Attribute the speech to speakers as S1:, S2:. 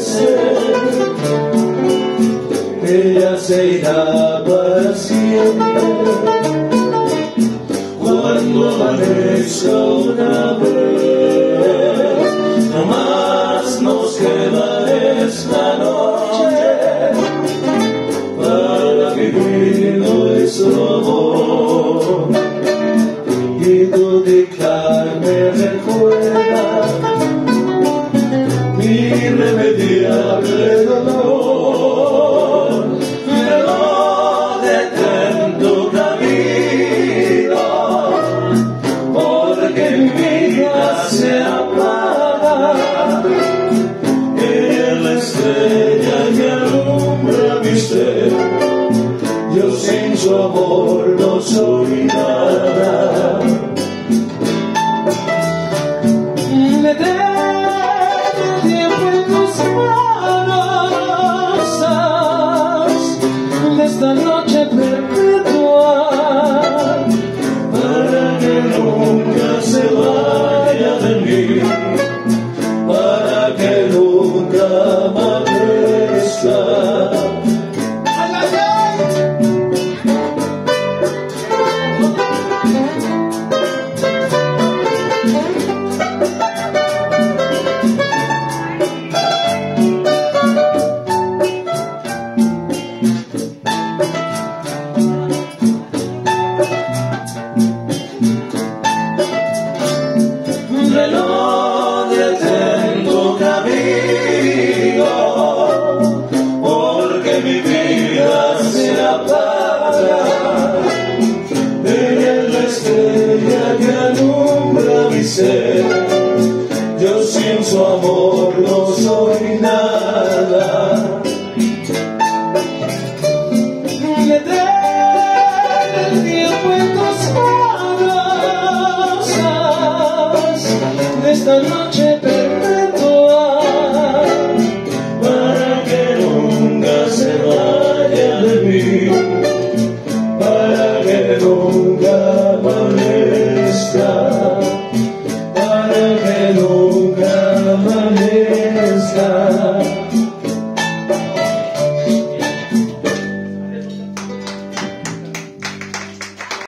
S1: ser. Ella se irá para siempre cuando amanezca una vez. No más nos queda esta noche para vivir nuestro amor. Y tu dictar me recuerda mi irremediable dolor. No detén tu camino, porque mi vida se apaga. Ella es la estrella que alumbra mi ser. Yo sin su amor no soy nada.
S2: Detén el tiempo en tus manos, haz de esta noche perpetua,
S1: para que nunca se vaya de mí, para que nunca amanezca. No detengo camino, porque mi vida se apaga. Ella es la estrella que alumbra mi ser. Yo sin su amor no soy nada.